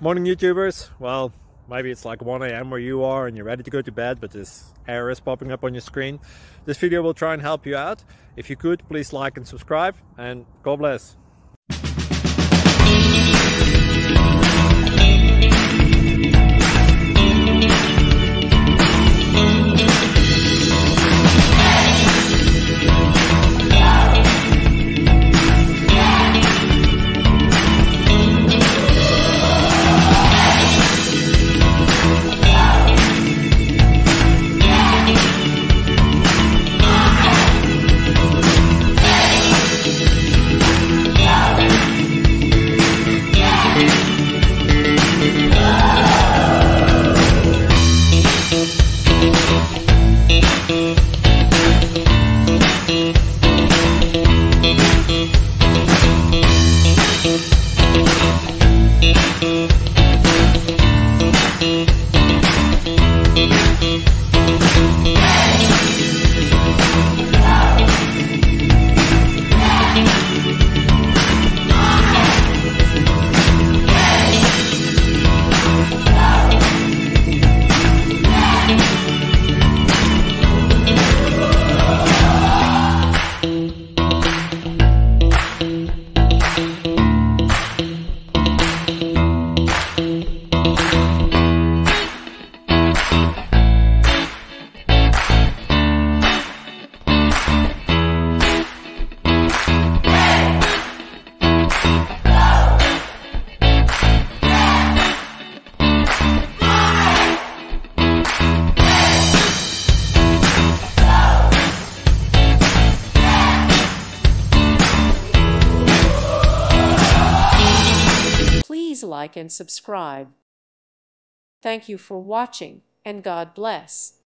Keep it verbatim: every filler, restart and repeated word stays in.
Morning YouTubers. Well, maybe it's like one A M where you are and you're ready to go to bed, but this error is popping up on your screen. This video will try and help you out. If you could, please like and subscribe, and God bless. Please like and subscribe. Thank you for watching, and God bless.